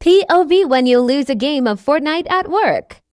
POV when you lose a game of Fortnite at work.